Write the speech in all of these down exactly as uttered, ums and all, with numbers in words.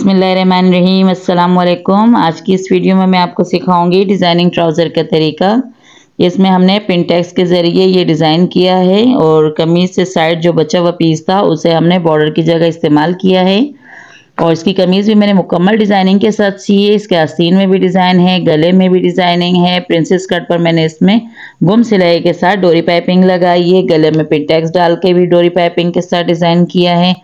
बिस्मिल्लाहिर्रहमानिर्रहीम, अस्सलाम वालेकुम। आज की इस वीडियो में मैं आपको सिखाऊंगी डिज़ाइनिंग ट्राउज़र का तरीका। इसमें हमने पिनटेक्स के ज़रिए ये डिज़ाइन किया है और कमीज़ से साइड जो बचा हुआ पीस था उसे हमने बॉर्डर की जगह इस्तेमाल किया है। और इसकी कमीज़ भी मैंने मुकम्मल डिज़ाइनिंग के साथ सी है। इसके आस्तीन में भी डिज़ाइन है, गले में भी डिज़ाइनिंग है। प्रिंसेस कट पर मैंने इसमें गुम सिलाई के साथ डोरी पाइपिंग लगाई है। गले में पिनटेक्स डाल के भी डोरी पाइपिंग के साथ डिज़ाइन किया है।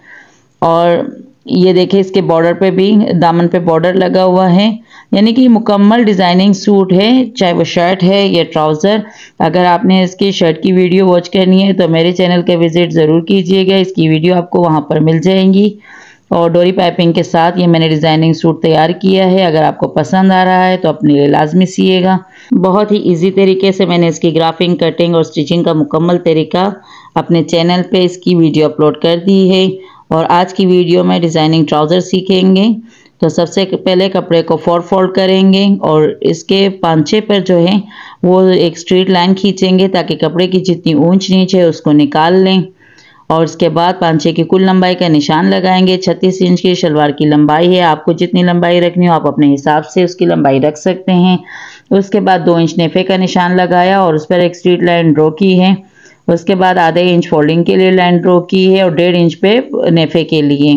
और ये देखिए इसके बॉर्डर पे भी, दामन पे बॉर्डर लगा हुआ है, यानी कि मुकम्मल डिज़ाइनिंग सूट है, चाहे वो शर्ट है या ट्राउज़र। अगर आपने इसकी शर्ट की वीडियो वॉच करनी है तो मेरे चैनल का विज़िट ज़रूर कीजिएगा, इसकी वीडियो आपको वहाँ पर मिल जाएंगी। और डोरी पाइपिंग के साथ ये मैंने डिज़ाइनिंग सूट तैयार किया है। अगर आपको पसंद आ रहा है तो अपने लिए लाजमी सिएगा। बहुत ही इजी तरीके से मैंने इसकी ग्राफिंग, कटिंग और स्टिचिंग का मुकम्मल तरीका अपने चैनल पे इसकी वीडियो अपलोड कर दी है। और आज की वीडियो में डिज़ाइनिंग ट्राउज़र सीखेंगे। तो सबसे पहले कपड़े को फोर फोल्ड करेंगे और इसके पांचे पर जो है वो एक स्ट्रेट लाइन खींचेंगे ताकि कपड़े की जितनी ऊंच नीच है उसको निकाल लें। और उसके बाद पांचे की कुल लंबाई का निशान लगाएंगे। छत्तीस इंच की शलवार की लंबाई है, आपको जितनी लंबाई रखनी हो आप अपने हिसाब से उसकी लंबाई रख सकते हैं। उसके बाद दो इंच नेफे का निशान लगाया और उस पर एक स्ट्रेट लाइन ड्रॉ की है। उसके बाद आधे इंच फोल्डिंग के लिए लाइन ड्रॉ की है और डेढ़ इंच पे नेफे के लिए।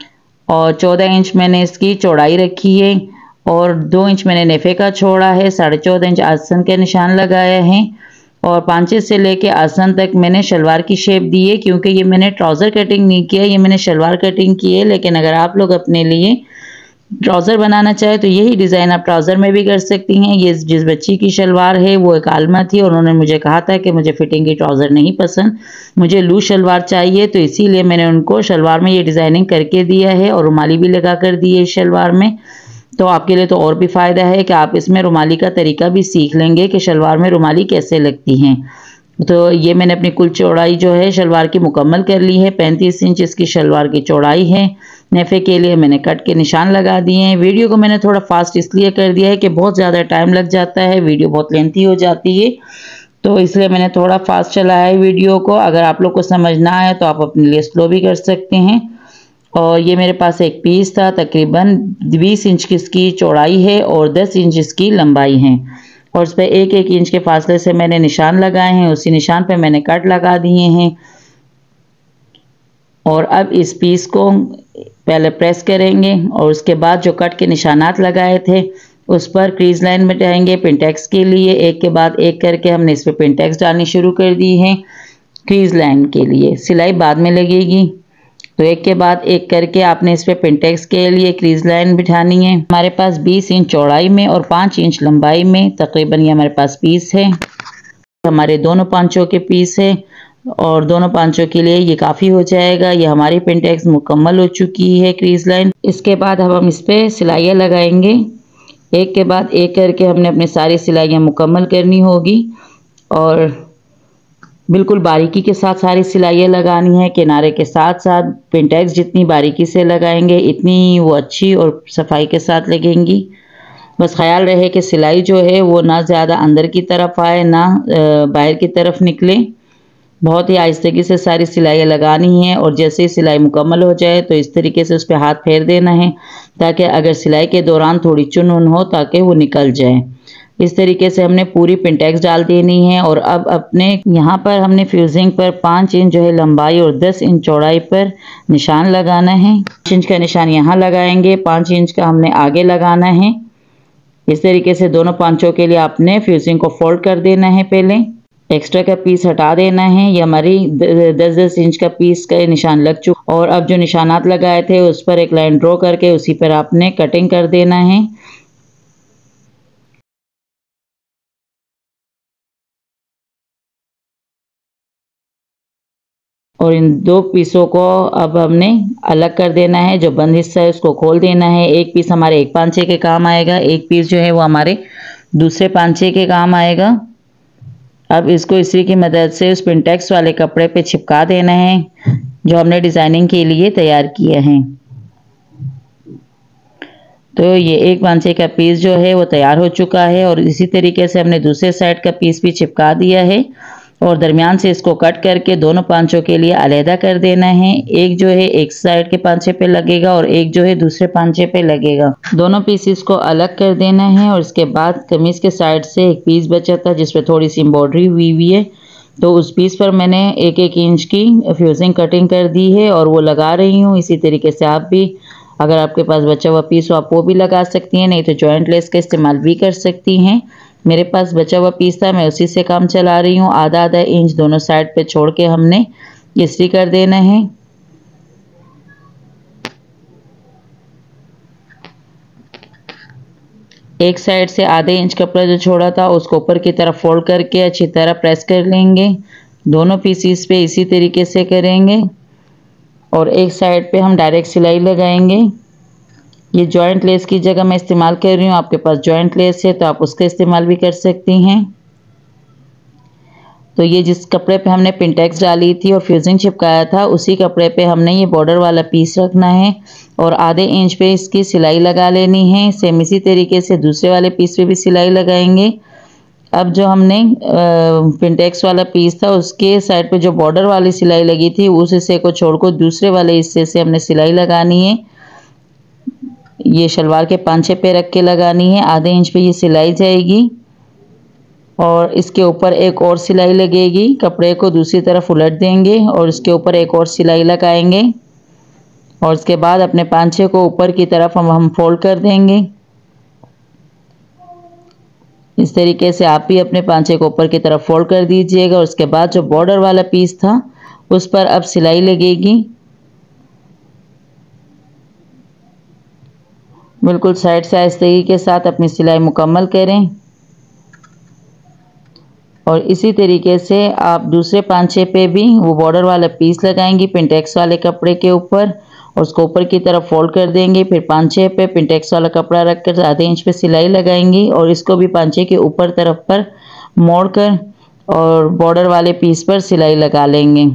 और चौदह इंच मैंने इसकी चौड़ाई रखी है और दो इंच मैंने नेफे का छोड़ा है। साढ़े चौदह इंच आसन के निशान लगाया है और पांचे से लेके आसन तक मैंने शलवार की शेप दी है, क्योंकि ये मैंने ट्राउज़र कटिंग नहीं किया, ये मैंने शलवार कटिंग की है। लेकिन अगर आप लोग अपने लिए ट्राउज़र बनाना चाहे तो यही डिज़ाइन आप ट्राउज़र में भी कर सकती हैं। ये जिस बच्ची की शलवार है वो एक आलमा थी और उन्होंने मुझे कहा था कि मुझे फिटिंग की ट्राउज़र नहीं पसंद, मुझे लूज शलवार चाहिए, तो इसीलिए मैंने उनको शलवार में ये डिज़ाइनिंग करके दिया है और रुमाली भी लगा कर दी है इस शलवार में। तो आपके लिए तो और भी फ़ायदा है कि आप इसमें रुमाली का तरीका भी सीख लेंगे कि शलवार में रुमाली कैसे लगती हैं। तो ये मैंने अपनी कुल चौड़ाई जो है शलवार की मुकम्मल कर ली है। पैंतीस इंच इसकी शलवार की चौड़ाई है। नेफे के लिए मैंने कट के निशान लगा दिए हैं। वीडियो को मैंने थोड़ा फास्ट इसलिए कर दिया है कि बहुत ज़्यादा टाइम लग जाता है, वीडियो बहुत लेंथी हो जाती है, तो इसलिए मैंने थोड़ा फास्ट चलाया है वीडियो को। अगर आप लोग को समझ ना आए तो आप अपने लिए स्लो भी कर सकते हैं। और ये मेरे पास एक पीस था, तकरीबन बीस इंच की इसकी चौड़ाई है और दस इंच इसकी लंबाई है। और उस पर एक एक इंच के फासले से मैंने निशान लगाए हैं, उसी निशान पे मैंने कट लगा दिए हैं। और अब इस पीस को पहले प्रेस करेंगे और उसके बाद जो कट के निशानात लगाए थे उस पर क्रीज लाइन बिठाएंगे पिनटेक्स के लिए। एक के बाद एक करके हमने इस पर पिनटेक्स डालनी शुरू कर दी है क्रीज लाइन के लिए, सिलाई बाद में लगेगी। तो एक के बाद एक करके आपने इस पर पिनटेक्स के लिए क्रीज लाइन बिठानी है। हमारे पास बीस इंच चौड़ाई में और पाँच इंच लंबाई में तकरीबन ये हमारे पास पीस है। हमारे दोनों पांचों के पीस है और दोनों पांचों के लिए ये काफ़ी हो जाएगा। ये हमारी पिनटेक्स मुकम्मल हो चुकी है क्रीज लाइन। इसके बाद अब हम इस पर सिलाइयाँ लगाएंगे। एक के बाद एक करके हमने अपनी सारी सिलाइयाँ मुकम्मल करनी होगी और बिल्कुल बारीकी के साथ सारी सिलाइयाँ लगानी है। किनारे के साथ साथ पिनटेक्स जितनी बारीकी से लगाएंगे इतनी वो अच्छी और सफाई के साथ लगेंगी। बस ख्याल रहे कि सिलाई जो है वो ना ज़्यादा अंदर की तरफ आए ना बाहर की तरफ निकले। बहुत ही आहिस्तगी से सारी सिलाइयाँ लगानी है और जैसे ही सिलाई मुकम्मल हो जाए तो इस तरीके से उस पर हाथ फेर देना है ताकि अगर सिलाई के दौरान थोड़ी चुन उन हो ताकि वो निकल जाए। इस तरीके से हमने पूरी पिनटेक्स डाल देनी है। और अब अपने यहाँ पर हमने फ्यूजिंग पर पाँच इंच जो है लंबाई और दस इंच चौड़ाई पर निशान लगाना है। पाँच इंच का निशान यहाँ लगाएंगे, पाँच इंच का हमने आगे लगाना है। इस तरीके से दोनों पांचों के लिए आपने फ्यूजिंग को फोल्ड कर देना है। पहले एक्स्ट्रा का पीस हटा देना है। ये हमारी दस दस इंच का पीस का निशान लग चुका। और अब जो निशानात लगाए थे उस पर एक लाइन ड्रॉ करके उसी पर आपने कटिंग कर देना है। और इन दो पीसों को अब हमने अलग कर देना है। जो बंद हिस्सा है उसको खोल देना है। एक पीस हमारे एक पांचे के काम आएगा, एक पीस जो है वो हमारे दूसरे पांचे के काम आएगा। अब इसको इसी की मदद से उस पिनटेक्स वाले कपड़े पे चिपका देना है जो हमने डिज़ाइनिंग के लिए तैयार किया है। तो ये एक पांचे का पीस जो है वो तैयार हो चुका है और इसी तरीके से हमने दूसरे साइड का पीस भी चिपका दिया है। और दरमियान से इसको कट करके दोनों पांचों के लिए अलहदा कर देना है। एक जो है एक साइड के पांचे पे लगेगा और एक जो है दूसरे पांचे पे लगेगा। दोनों पीसेस को अलग कर देना है और इसके बाद कमीज के साइड से एक पीस बचा था जिस पे थोड़ी सी एम्ब्रॉयडरी हुई हुई है, तो उस पीस पर मैंने एक एक इंच की फ्यूजिंग कटिंग कर दी है और वो लगा रही हूँ। इसी तरीके से आप भी, अगर आपके पास बचा हुआ पीस हो आप वो भी लगा सकती हैं, नहीं तो जॉइंट लेस का इस्तेमाल भी कर सकती हैं। मेरे पास बचा हुआ पीस था, मैं उसी से काम चला रही हूँ। आधा आधा इंच दोनों साइड पे छोड़ के हमने इस्त्री कर देना है। एक साइड से आधे इंच कपड़ा जो छोड़ा था उसको ऊपर की तरफ फोल्ड करके अच्छी तरह प्रेस कर लेंगे। दोनों पीसीस पे इसी तरीके से करेंगे और एक साइड पे हम डायरेक्ट सिलाई लगाएंगे। ये जॉइंट लेस की जगह मैं इस्तेमाल कर रही हूँ, आपके पास जॉइंट लेस है तो आप उसका इस्तेमाल भी कर सकती हैं। तो ये जिस कपड़े पे हमने पिंटेक्स डाली थी और फ्यूजिंग चिपकाया था उसी कपड़े पे हमने ये बॉर्डर वाला पीस रखना है और आधे इंच पे इसकी सिलाई लगा लेनी है। सेम इसी तरीके से दूसरे वाले पीस पे भी सिलाई लगाएंगे। अब जो हमने पिंटेक्स वाला पीस था उसके साइड पे जो बॉर्डर वाली सिलाई लगी थी उस हिस्से को छोड़कर दूसरे वाले हिस्से से हमने सिलाई लगानी है। ये शलवार के पांचे पे रख के लगानी है। आधे इंच पे ये सिलाई जाएगी और इसके ऊपर एक और सिलाई लगेगी। कपड़े को दूसरी तरफ उलट देंगे और इसके ऊपर एक और सिलाई लगाएंगे और इसके बाद अपने पांचे को ऊपर की तरफ हम हम फोल्ड कर देंगे। इस तरीके से आप भी अपने पांचे को ऊपर की तरफ फोल्ड कर दीजिएगा और उसके बाद जो बॉर्डर वाला पीस था उस पर अब सिलाई लगेगी। बिल्कुल साइड से आहिस्ते के साथ अपनी सिलाई मुकम्मल करें और इसी तरीके से आप दूसरे पांचे पे भी वो बॉर्डर वाला पीस लगाएंगी पिंटेक्स वाले कपड़े के ऊपर और उसको ऊपर की तरफ फोल्ड कर देंगे। फिर पांचे पे पिंटेक्स वाला कपड़ा रख कर आधे इंच पे सिलाई लगाएंगी और इसको भी पांचे के ऊपर तरफ पर मोड़ कर और बॉर्डर वाले पीस पर सिलाई लगा लेंगे।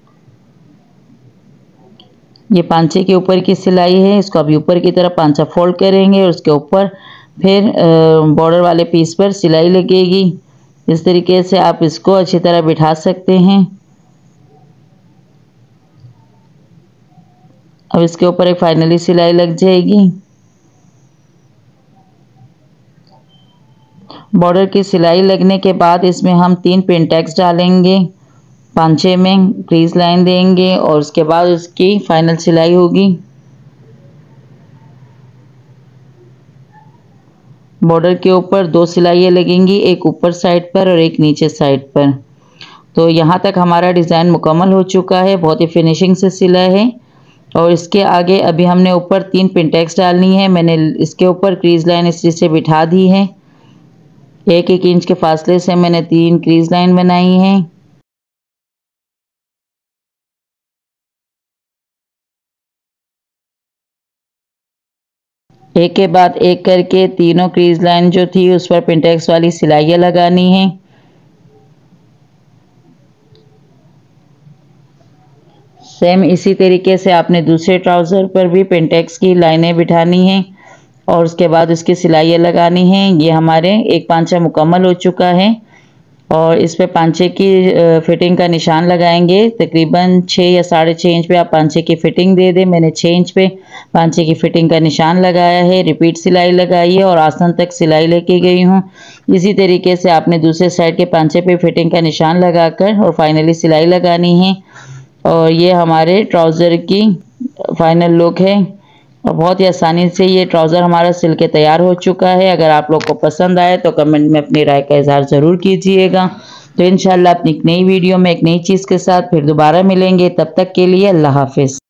ये पांचे के ऊपर की सिलाई है, इसको अभी ऊपर की तरफ पांचा फोल्ड करेंगे और उसके ऊपर फिर बॉर्डर वाले पीस पर सिलाई लगेगी। इस तरीके से आप इसको अच्छी तरह बिठा सकते हैं। अब इसके ऊपर एक फाइनली सिलाई लग जाएगी। बॉर्डर की सिलाई लगने के बाद इसमें हम तीन पिंटेक्स डालेंगे, पांचे में क्रीज लाइन देंगे और उसके बाद उसकी फाइनल सिलाई होगी। बॉर्डर के ऊपर दो सिलाइयाँ लगेंगी, एक ऊपर साइड पर और एक नीचे साइड पर। तो यहाँ तक हमारा डिज़ाइन मुकम्मल हो चुका है, बहुत ही फिनिशिंग से सिला है। और इसके आगे अभी हमने ऊपर तीन पिंटेक्स डालनी है। मैंने इसके ऊपर क्रीज लाइन इस चीज़ से बिठा दी है। एक एक इंच के फासले से मैंने तीन क्रीज लाइन बनाई है। एक के बाद एक करके तीनों क्रीज लाइन जो थी उस पर पिंटेक्स वाली सिलाइयाँ लगानी है। सेम इसी तरीके से आपने दूसरे ट्राउज़र पर भी पिंटेक्स की लाइनें बिठानी हैं और उसके बाद उसकी सिलाइयाँ लगानी हैं। ये हमारे एक पांचा मुकम्मल हो चुका है और इस पे पांचे की फिटिंग का निशान लगाएंगे। तकरीबन छः या साढ़े छः इंच पे आप पांचे की फ़िटिंग दे दें। मैंने छः इंच पे पांचे की फ़िटिंग का निशान लगाया है। रिपीट सिलाई लगाई है और आसन तक सिलाई लेके गई हूँ। इसी तरीके से आपने दूसरे साइड के पांचे पे फ़िटिंग का निशान लगाकर और फाइनली सिलाई लगानी है। और ये हमारे ट्राउज़र की फाइनल लुक है और बहुत ही आसानी से ये ट्राउज़र हमारा सिल के तैयार हो चुका है। अगर आप लोग को पसंद आए तो कमेंट में अपनी राय का इज़हार ज़रूर कीजिएगा। तो इंशाल्लाह अपनी एक नई वीडियो में एक नई चीज़ के साथ फिर दोबारा मिलेंगे। तब तक के लिए अल्लाह हाफिज़।